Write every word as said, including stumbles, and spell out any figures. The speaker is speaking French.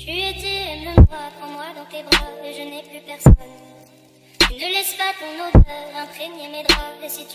Tu étais, aime-moi, prends-moi dans tes bras, et je n'ai plus personne. Tu ne laisses pas ton odeur imprégner mes draps, et si tu